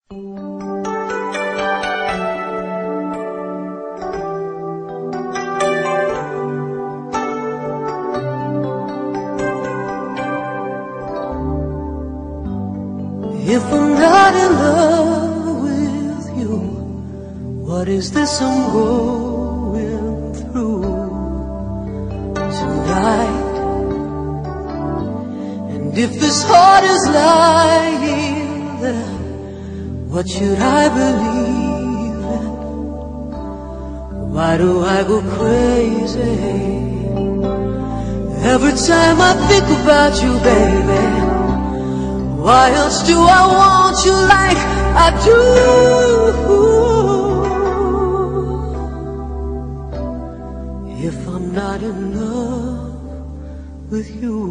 If I'm not in love with you, what is this I'm going through tonight? And if this heart is lying, then what should I believe in? Why do I go crazy every time I think about you, baby? Why else do I want you like I do? If I'm not in love with you.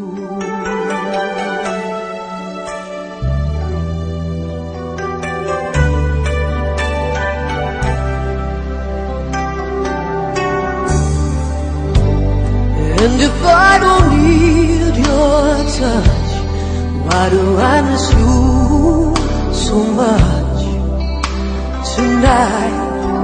And if I don't need your touch, why do I miss you so much tonight?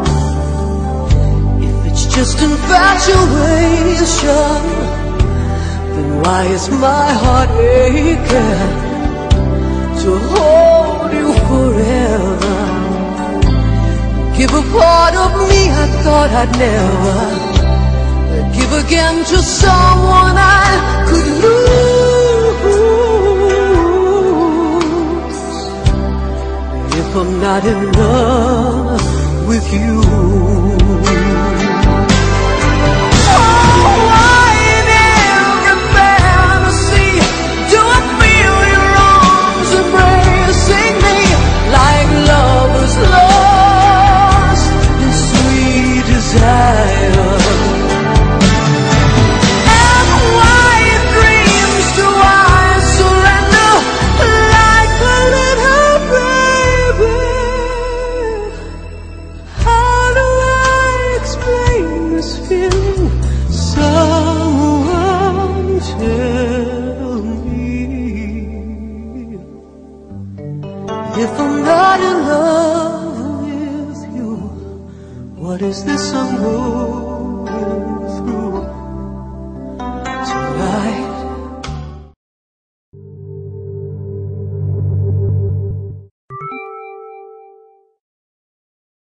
If it's just infatuation, then why is my heart aching to hold you forever? Give a part of me I thought I'd never give again to someone I could lose. If I'm not in love with you. Oh, why in every fantasy do I feel your arms embracing me like lovers lost in sweet desire? And why in dreams do I surrender like a little baby? How do I explain this feeling? Someone tell me. If I'm not in love with you, what is this I'm going